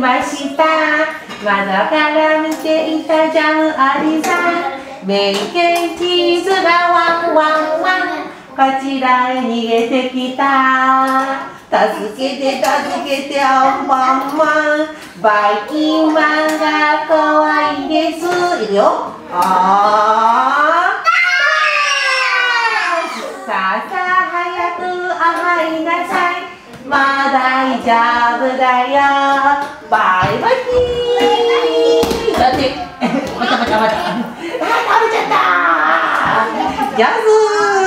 ました。窓から見ていたジャムおじさん。メイケンチーズがワンワンワン。こちらへ逃げてきた。助けて助けてアンパンマン。バイキンマンが怖いです。いくよ。さあさあ早く入りなさい。まあ大丈夫だよ。バイバイキー。だって、また。あ、食べちゃった。上手。